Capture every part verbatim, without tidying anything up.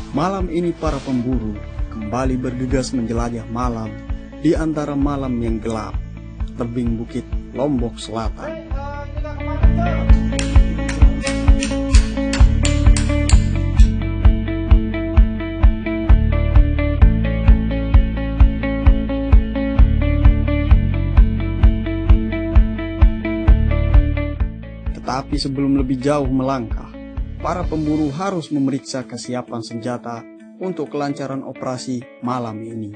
Malam ini para pemburu kembali bergegas menjelajah malam di antara malam yang gelap, tebing bukit Lombok Selatan. Tetapi sebelum lebih jauh melangkah, para pemburu harus memeriksa kesiapan senjata untuk kelancaran operasi malam ini.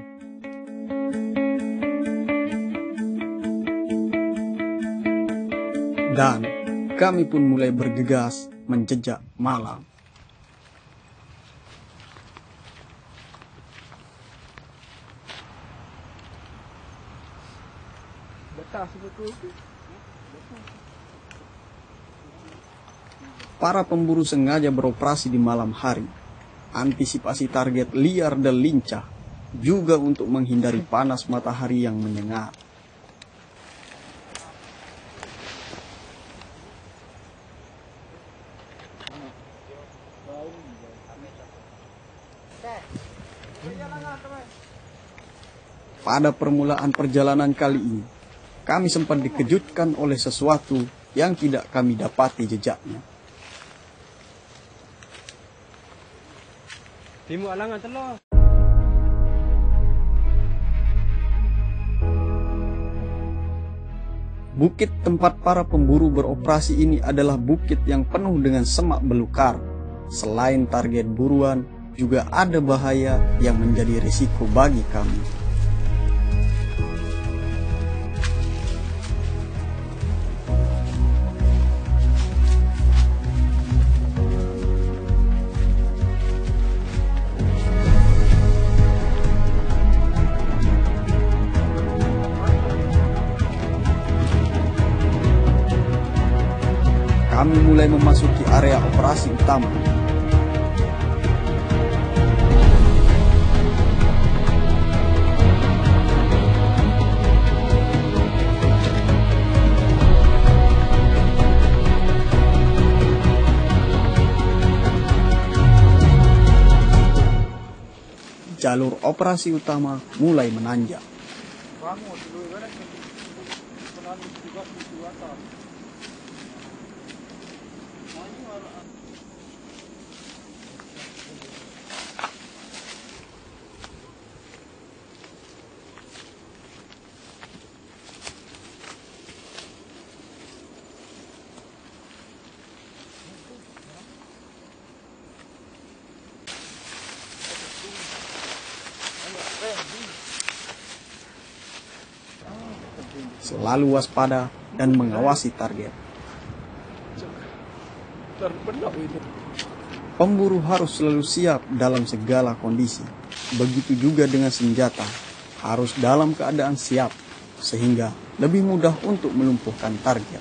Dan kami pun mulai bergegas menjejak malam. Para pemburu sengaja beroperasi di malam hari, antisipasi target liar dan lincah, juga untuk menghindari panas matahari yang menyengat. Pada permulaan perjalanan kali ini, kami sempat dikejutkan oleh sesuatu yang tidak kami dapati jejaknya. Timu alangan telur. Bukit tempat para pemburu beroperasi ini adalah bukit yang penuh dengan semak belukar. Selain target buruan, juga ada bahaya yang menjadi risiko bagi kami. Kami mulai memasuki area operasi utama. Jalur operasi utama mulai menanjak. Selalu waspada dan mengawasi target. Pemburu harus selalu siap dalam segala kondisi. Begitu juga dengan senjata, harus dalam keadaan siap, sehingga lebih mudah untuk melumpuhkan target.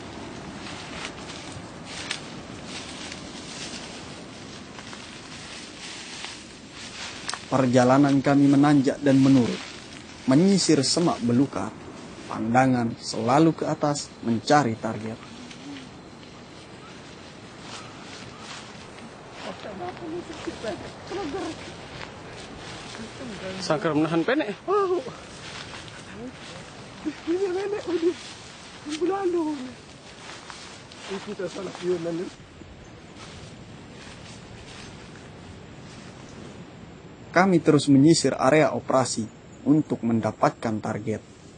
Perjalanan kami menanjak dan menurun, menyisir semak belukar. Pandangan selalu ke atas mencari target. Sangkar menahan penek. Oh. Ini nenek udah bulalu. Itu tak salah piunan. Kami terus menyisir area operasi untuk mendapatkan target.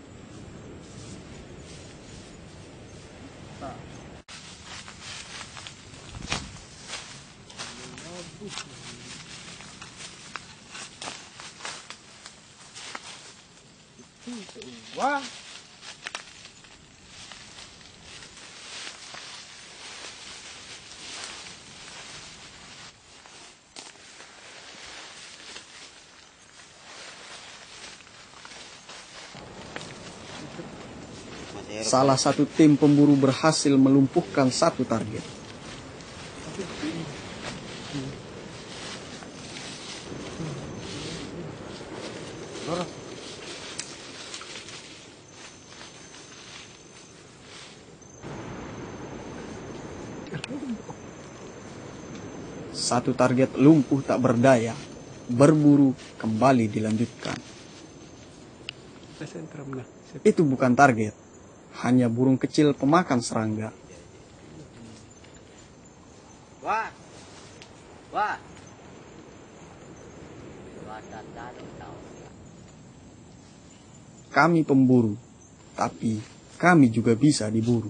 Wah. Salah satu tim pemburu berhasil melumpuhkan satu target. Satu target lumpuh tak berdaya, berburu kembali dilanjutkan. Itu bukan target, hanya burung kecil pemakan serangga. Wah. Wah. Kami pemburu, tapi kami juga bisa diburu.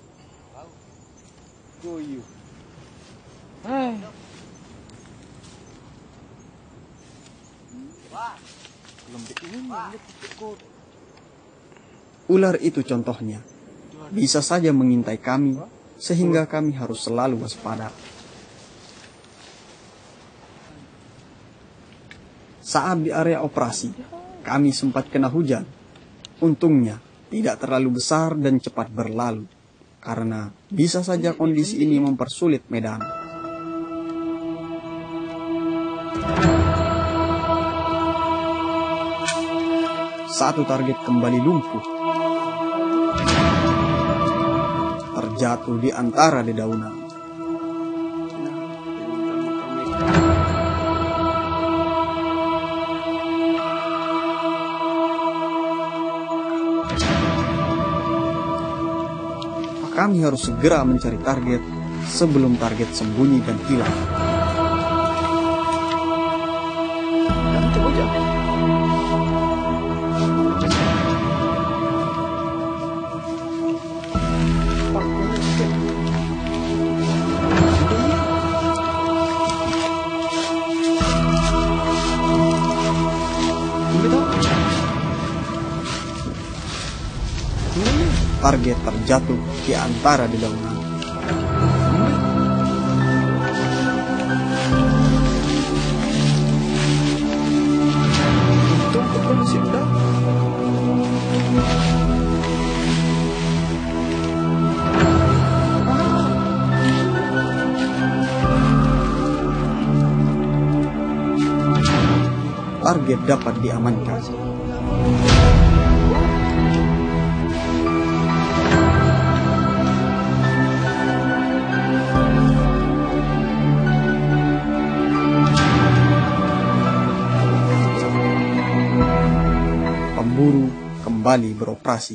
Ular itu contohnya, bisa saja mengintai kami, sehingga kami harus selalu waspada. Saat di area operasi, kami sempat kena hujan. Untungnya, tidak terlalu besar dan cepat berlalu, karena bisa saja kondisi ini mempersulit medan. Satu target kembali lumpuh, terjatuh di antara dedaunan. Kami harus segera mencari target sebelum target sembunyi dan hilang. Target terjatuh di antara dedaunan. Target dapat diamankan. Pemburu kembali beroperasi.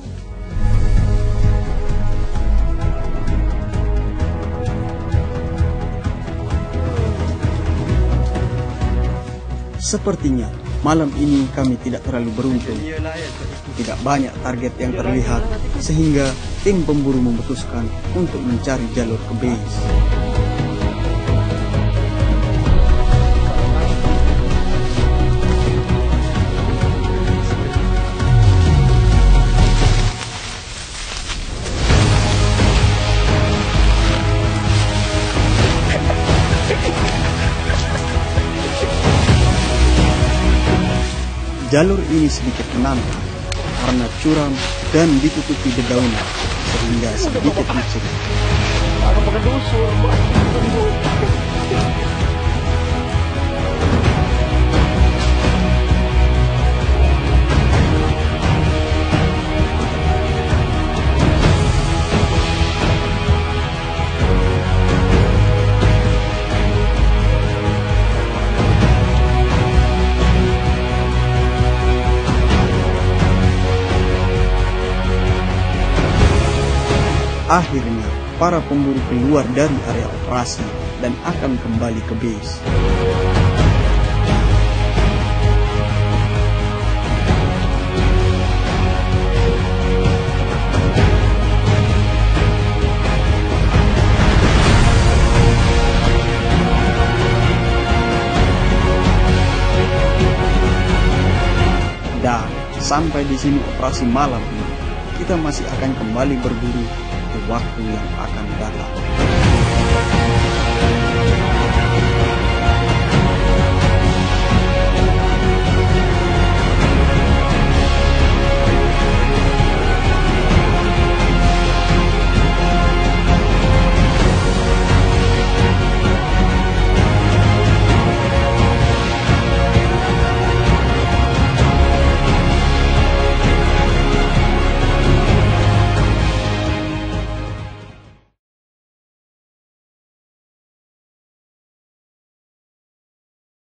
Sepertinya malam ini kami tidak terlalu beruntung. Tidak banyak target yang terlihat, sehingga tim pemburu memutuskan untuk mencari jalur ke base. Jalur ini sedikit menantang karena curam dan ditutupi dedaunan sehingga sedikit licin. Akhirnya, para pemburu keluar dari area operasi dan akan kembali ke base. Dan sampai di sini operasi malam ini, kita masih akan kembali berburu waktu yang akan datang.